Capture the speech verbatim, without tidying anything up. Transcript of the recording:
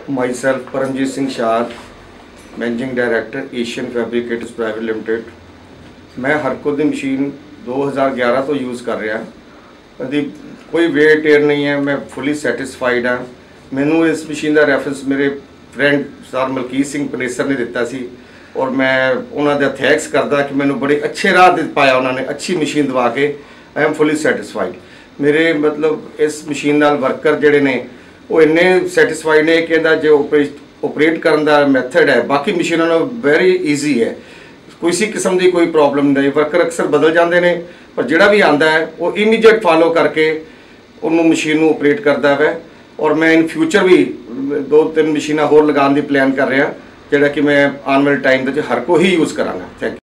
माई self Paramjit Singh Shah, managing director Asian fabricators private limited. मैं हरको दी machine दो हज़ार ग्यारह तो यूज़ कर रहा, कभी कोई वेयर टेयर नहीं है, मैं फुली सैटिस्फाइड हाँ। मैनू इस मशीन का रैफरेंस मेरे फ्रेंड सर मलकीत सिंह पनेसर ने दिता सी और मैं उन्होंने थैंक्स करदा कि मैनू बड़े अच्छे राह पाया, उन्होंने अच्छी मशीन दवा के। I am fully satisfied. मेरे मतलब इस मशीन नाल वर्कर जिहड़े ने वो इन्ने सैटिस्फाइड ने कि इहदा जो ऑपरेट करने का मैथड है बाकी मशीनों नालों वेरी ईजी है, किसी किस्म की कोई प्रॉब्लम नहीं। वर्कर अक्सर बदल जाते हैं पर जिहड़ा भी आता है वो इमीडिएट फॉलो करके उन्होंने मशीन को ऑपरेट करता है। और मैं इन फ्यूचर भी दो तीन मशीन होर लगाने की प्लान कर रहा, जिहड़ा कि मैं आने वाले टाइम में हर को ही यूज़ करांगा। Thank you.